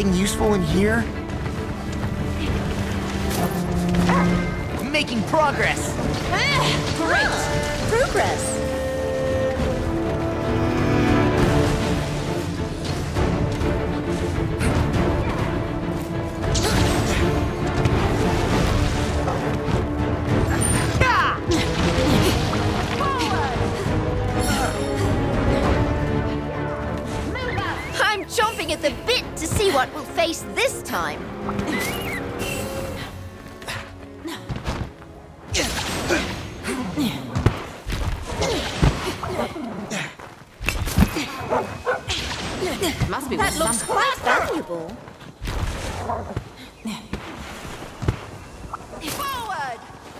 anything useful in here? Making progress! Great! Progress! I'm chomping at the bit to see what we'll face this time. Must be That looks quite valuable. Forward!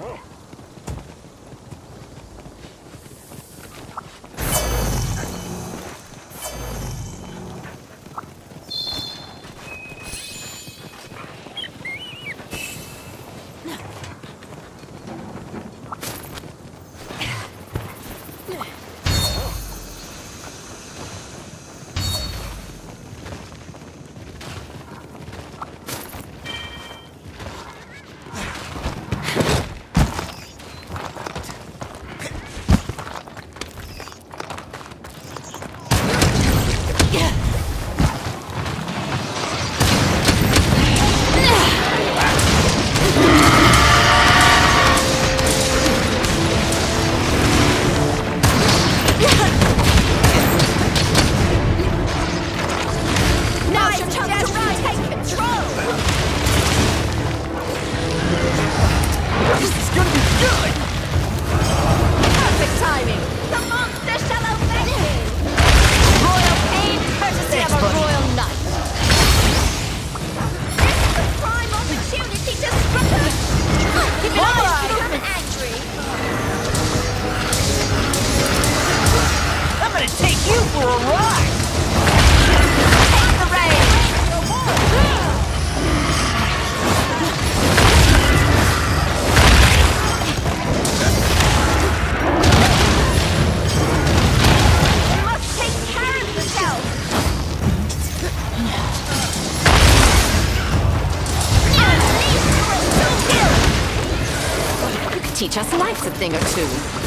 Teach us life's a thing or two.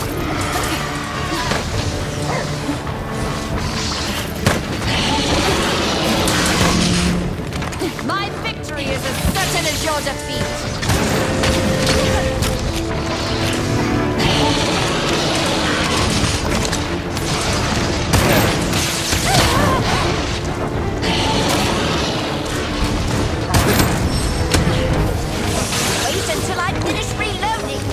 My victory is as certain as your defeat. Wait until I finish reloading.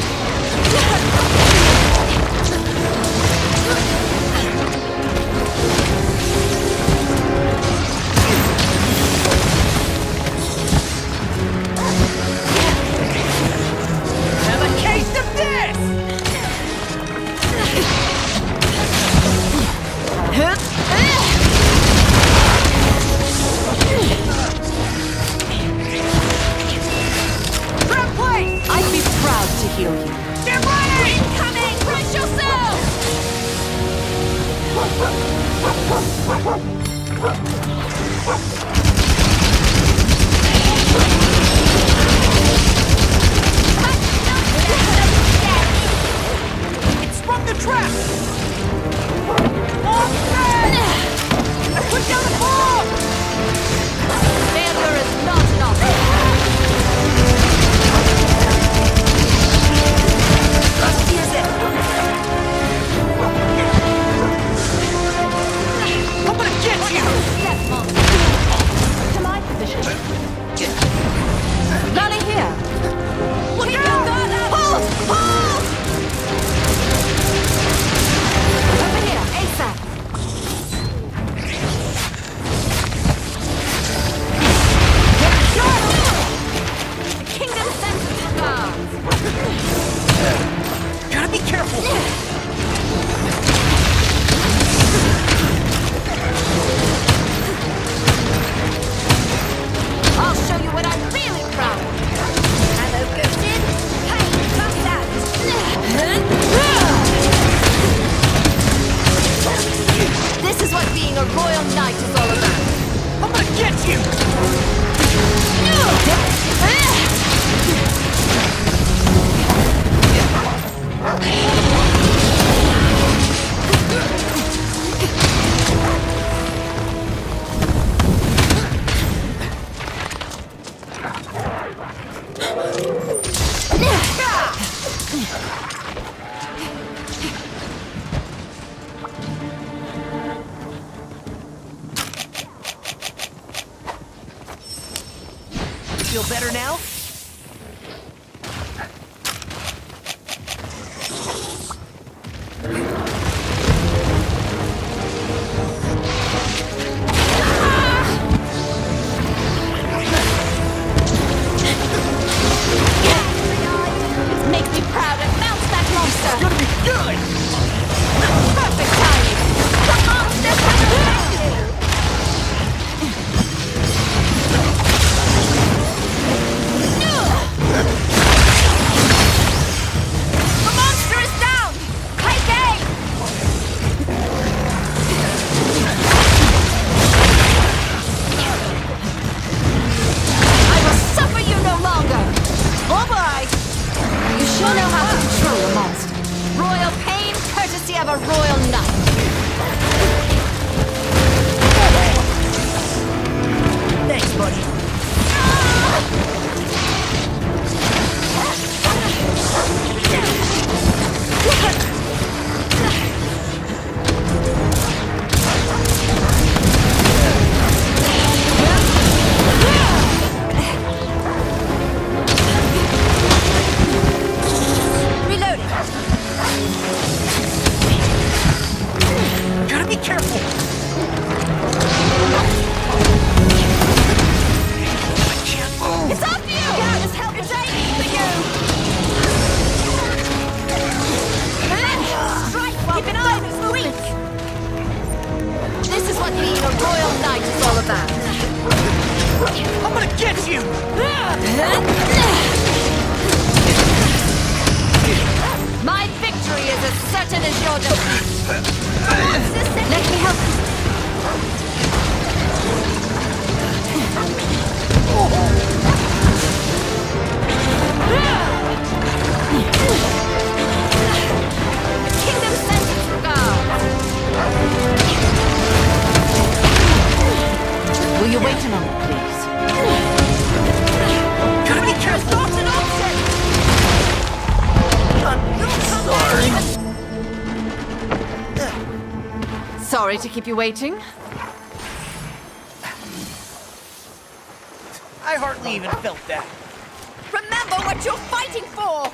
I'm gonna gonna get you! Feel better now? Make me proud and bounce that monster! It's gonna be good! Perfect timing! The monster has attacked you! The monster is down! Take aim! I will suffer you no longer! Bye-bye! You sure know how to control a monster. Royal pain, courtesy of a royal knight. Thanks, buddy. Reloading. Gotta be careful! I can't move! It's up you! God's help is aiming for you! Strike while keep an eye on his weak! This is what being a royal knight is all about. I'm gonna get you! My victory is as certain as your defeat. Let me help you. The kingdom sends its regards. Will you wait a moment, please? Gotta be careful! Thoughts and options! I'm sorry! Sorry to keep you waiting. I hardly even felt that. Remember what you're fighting for!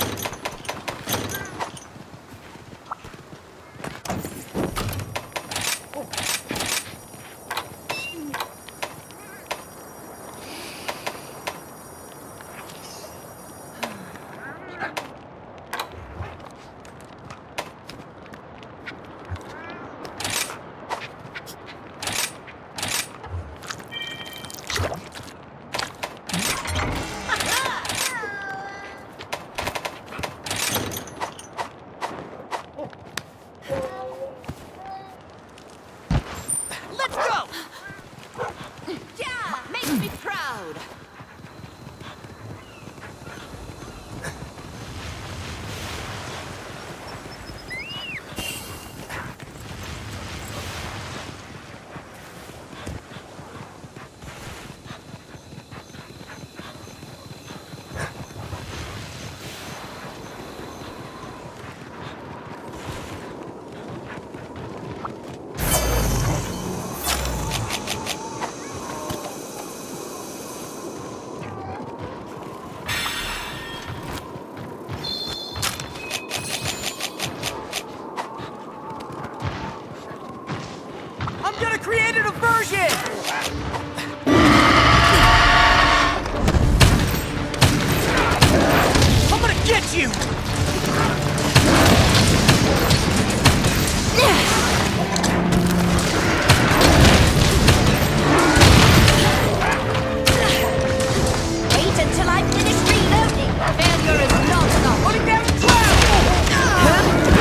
Let's go! Yeah, makes me proud. I'm gonna create a diversion! I'm gonna get you! Wait until I finish reloading! Failure is not an option. Putting down cloud!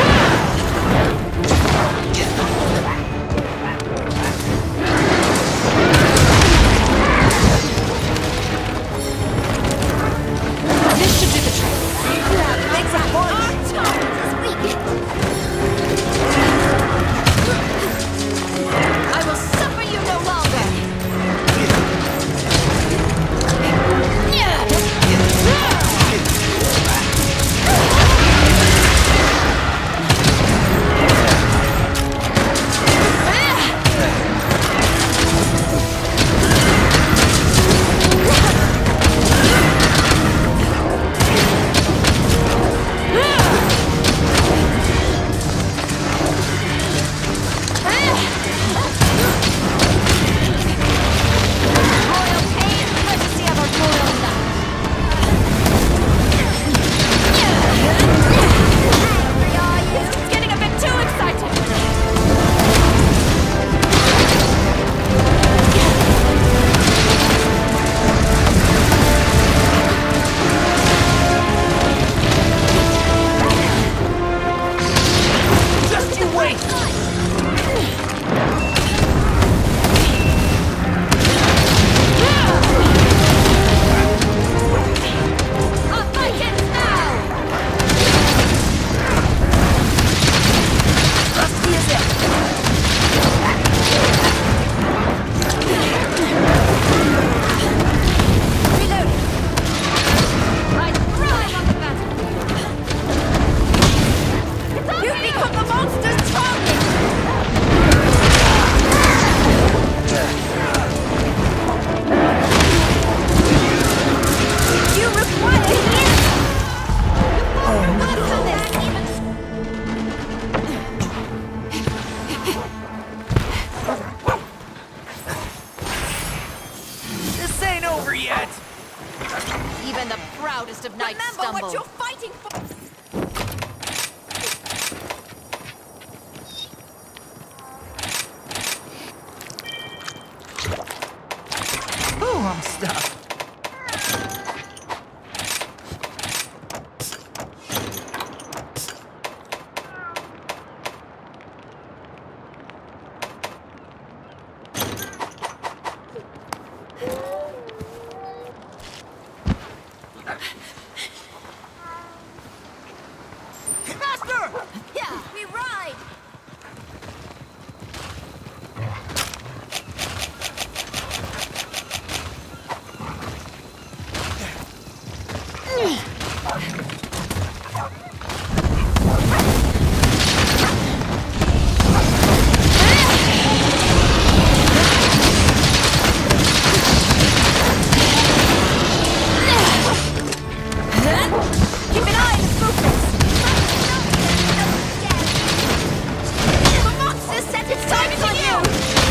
This ain't over yet. Even the proudest of knights Remember stumble. what you're fighting for! Ooh, I'm stuck. Master! Yeah, we ride! Keep an eye on his movements. The monster set its sights on you!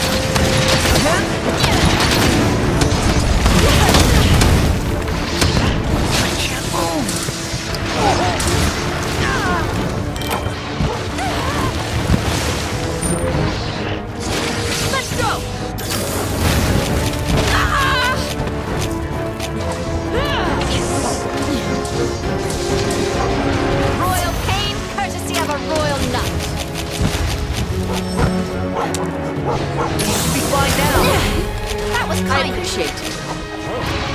Let's go! Royal pain, courtesy of a royal knight. Be fine now. That was I kind. appreciate it.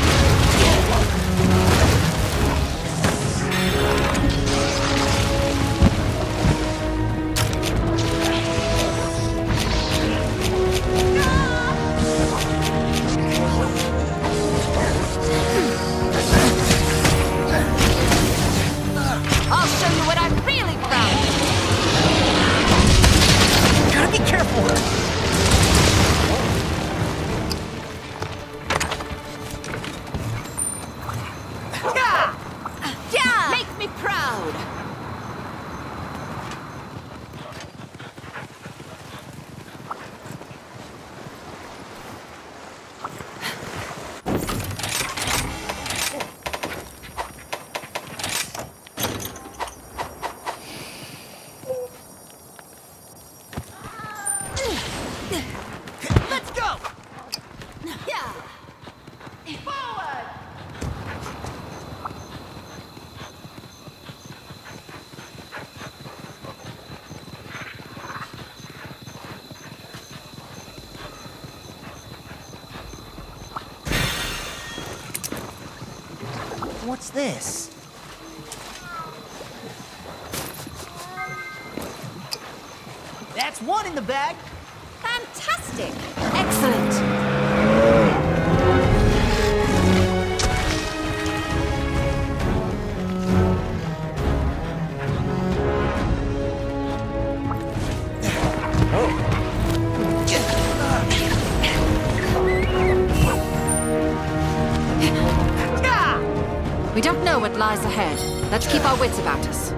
I'll show you what I'm really proud of. Gotta be careful. Yeah! Make me proud. Let's go! Yeah! What's this? That's one in the bag. Fantastic! Excellent. We don't know what lies ahead. Let's keep our wits about us.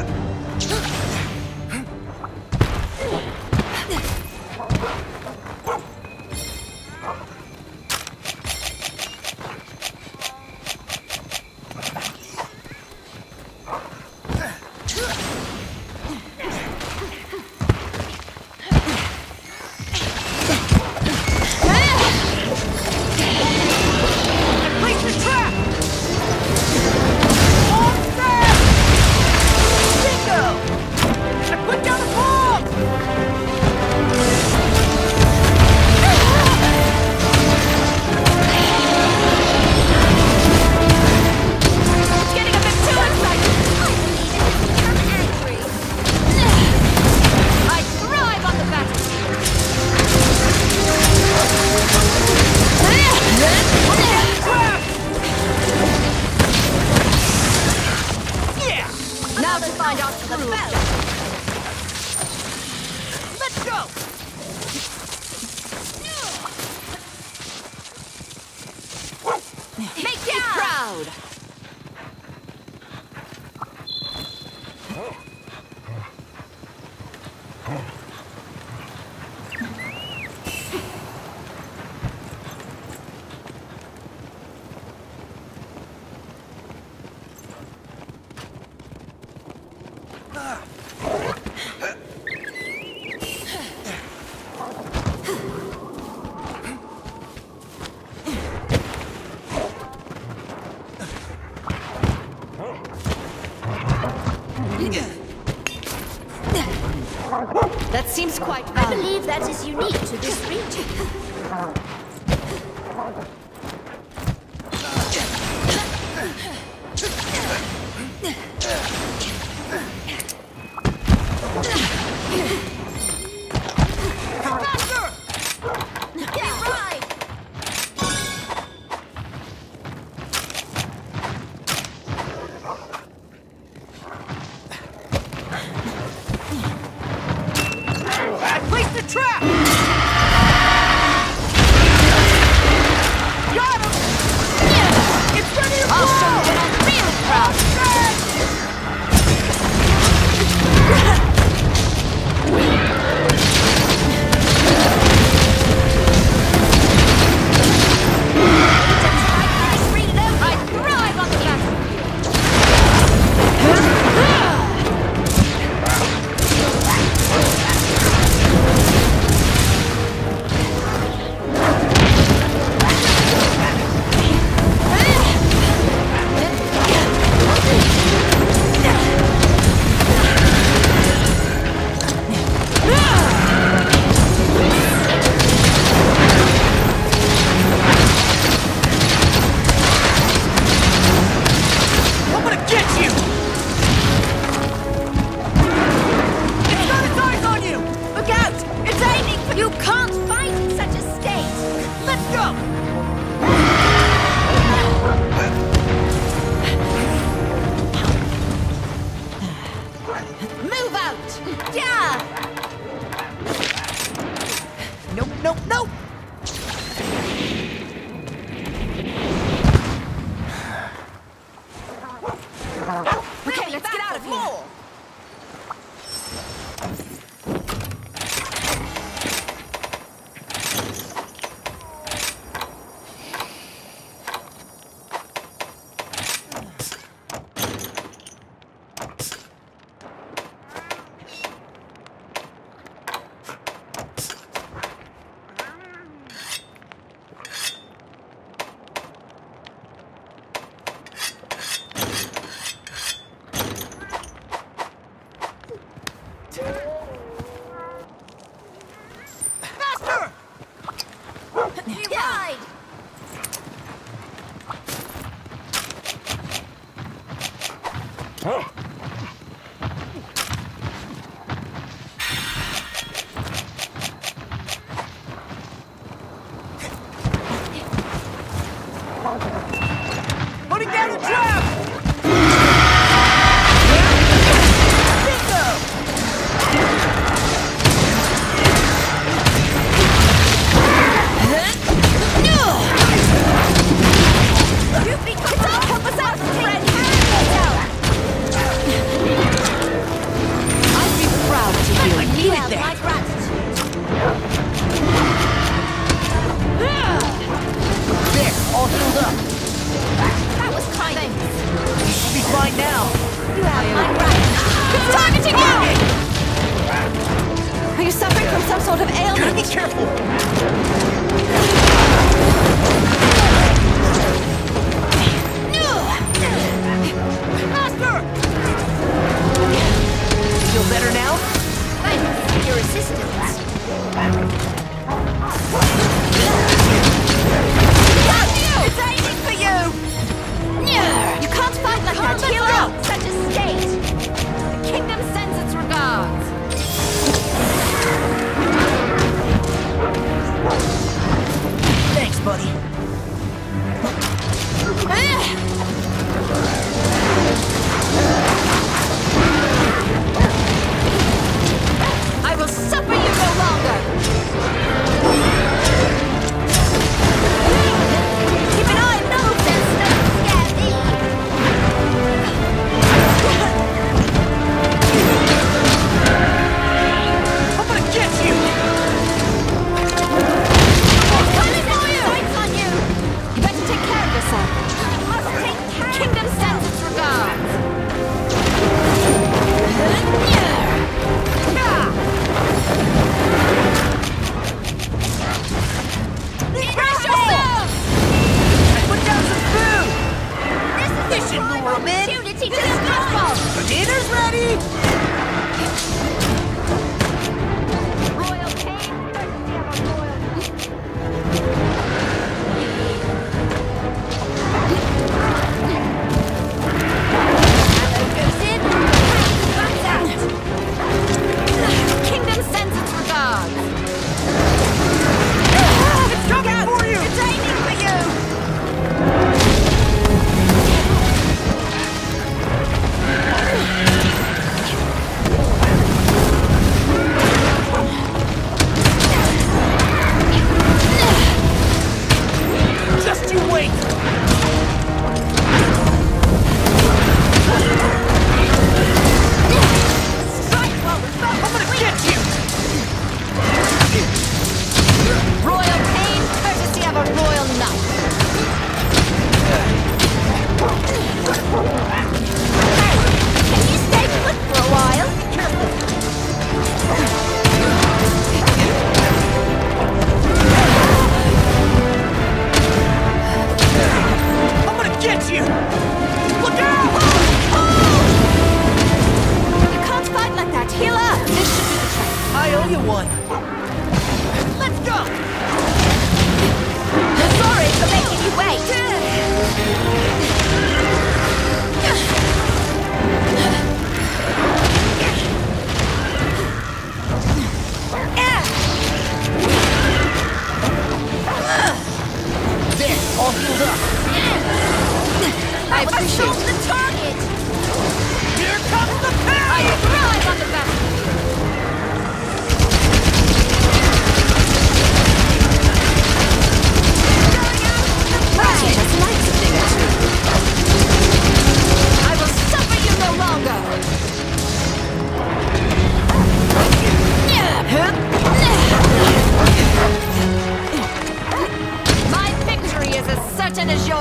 Place the trap! I put down the bomb! It's getting a bit too exciting. I'm angry. I thrive on the battlefield. Yeah! Now to find out the bell. Let's go! Make me proud. That seems quite I valuable. believe that is unique to this region. Get right! I placed the trap! Got him! It's ready to I'll show blow! you what I'm really proud of. I thrive on the battlefield. I'm gonna get you! It's got its eyes on you! Look out! It's aiming for you! Can't fight in such a state! Let's go! Move out! Yeah! Nope, nope, nope! Okay, let's get out of here!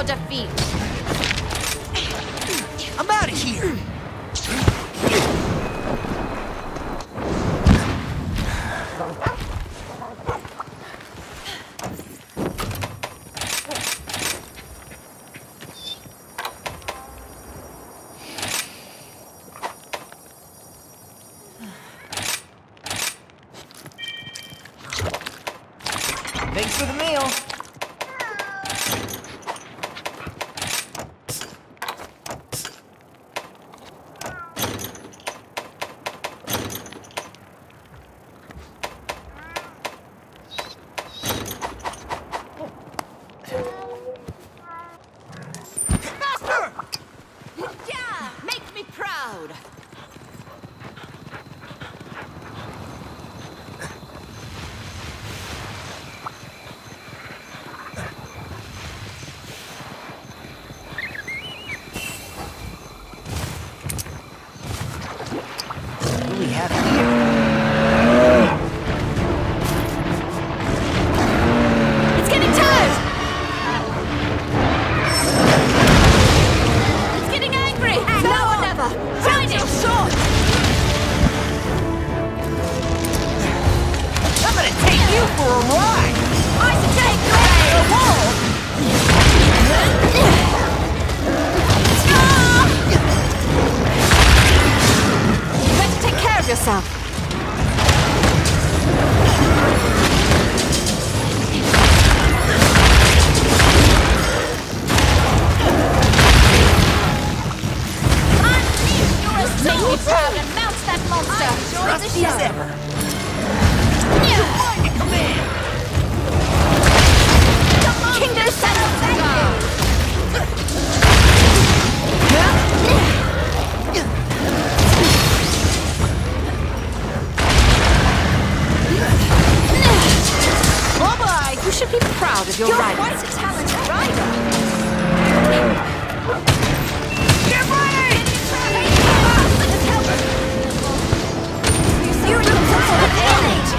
your defeat. I'm out of here. Thanks for the meal. Faster! Yeah, make me proud. What do we have here? It's getting tired. It's getting angry. Now or never. Find it. Short. I'm gonna take you for a ride! I take the wall. You better take care of yourself. Make me proud and mount that monster. Trusty as ever. Yeah. Mine to command! Kingdom settled. Bye-bye! You should be proud of your You're rider. quite a talented rider. Get ready! You look village.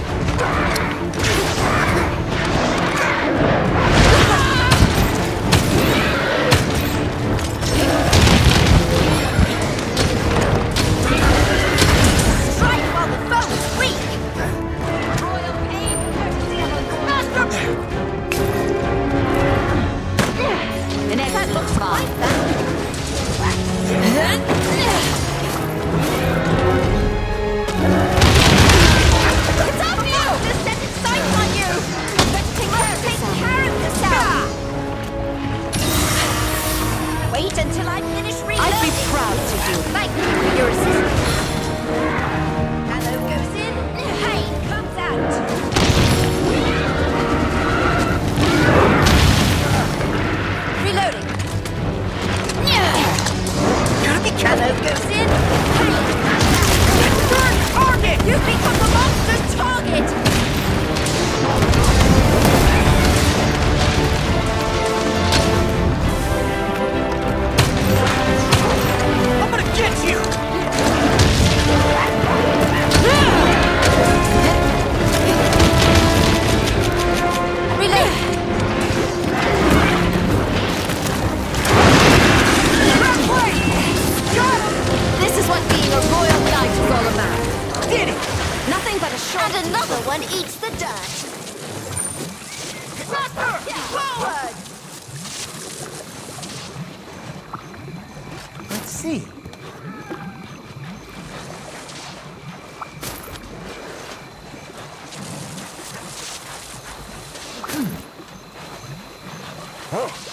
Strike while the foe is weak. Royal aim, courtesy of a master. An egg that looks fine. It's up you! The set its sights on you! Let's take care of yourself! Wait until I finish reloading! I'd be proud to do it. Thank you for your assistance. Hello goes in, pain comes out. Reloading. Gotta be careful! Hello goes in, pain comes out. Target! You've become the monster's target! I'm gonna get you! This is what being a royal knight is all about. Did it! Nothing but a short. And another one eats the dirt. Forward! Let's see. Oh.